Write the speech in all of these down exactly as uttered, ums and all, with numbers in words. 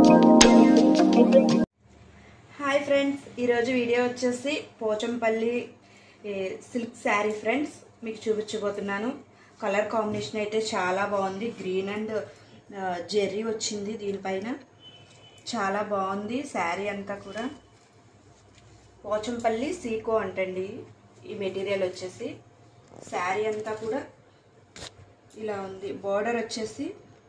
Hi friends, ఈరోజు video వచ్చేసి Pochampally silk sari friends మీకు చూపించబోతున్నాను. కలర్ కాంబినేషన్ అయితే చాలా బాగుంది. గ్రీన్ అండ్ జెర్రీ వచ్చింది దీనిపైన. చాలా బాగుంది శారీ అంతా కూడా. పోచంపల్లి సీకో అంటండి ఈ మెటీరియల్ వచ్చేసి. శారీ అంతా కూడా ఇలా ఉంది. బార్డర్ వచ్చేసి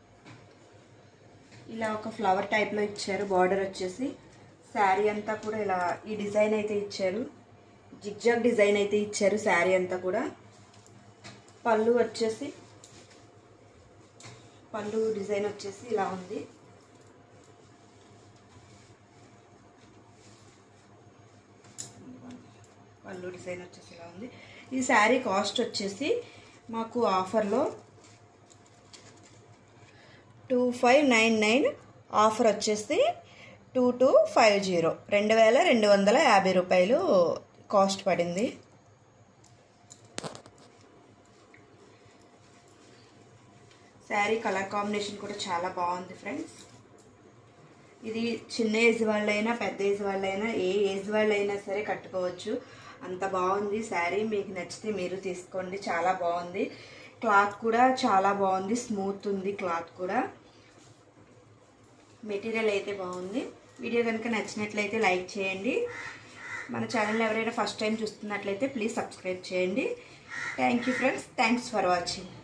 ఇలా ఒక ఫ్లవర్ టైప్లో ఇచ్చారు. బార్డర్ వచ్చేసి శారీ అంతా కూడా ఇలా ఈ డిజైన్ అయితే ఇచ్చారు. జిగ్జాగ్ డిజైన్ అయితే ఇచ్చారు శారీ అంతా కూడా. పళ్ళు వచ్చేసి పళ్ళు డిజైన్ వచ్చేసి ఇలా ఉంది. పళ్ళు డిజైన్ వచ్చేసి ఇలా ఉంది. ఈ శారీ కాస్ట్ వచ్చేసి మాకు ఆఫర్లో two five nine nine offer వచ్చేసి టూ టూ ఫైవ్ జీరో రెండు వేల రెండు వందల యాభై రూపాయలు కాస్ట్ పడింది. శారీ కలర్ కాంబినేషన్ కూడా చాలా బాగుంది ఫ్రెండ్స్. ఇది చిన్న ఏజ్ వాళ్ళైనా పెద్ద ఏజ్ వాళ్ళైనా ఏ ఏజ్ వాళ్ళైనా సరే కట్టుకోవచ్చు. అంత బాగుంది శారీ. మీకు నచ్చితే మీరు తీసుకోండి. చాలా బాగుంది. క్లాత్ కూడా చాలా బాగుంది. స్మూత్ ఉంది క్లాత్ కూడా. మెటీరియల్ అయితే బాగుంది. వీడియో కనుక నచ్చినట్లయితే లైక్ చేయండి. మన ఛానల్ ఎవరైనా ఫస్ట్ టైం చూస్తున్నట్లయితే ప్లీజ్ సబ్స్క్రైబ్ చేయండి. Thank you friends. Thanks for watching.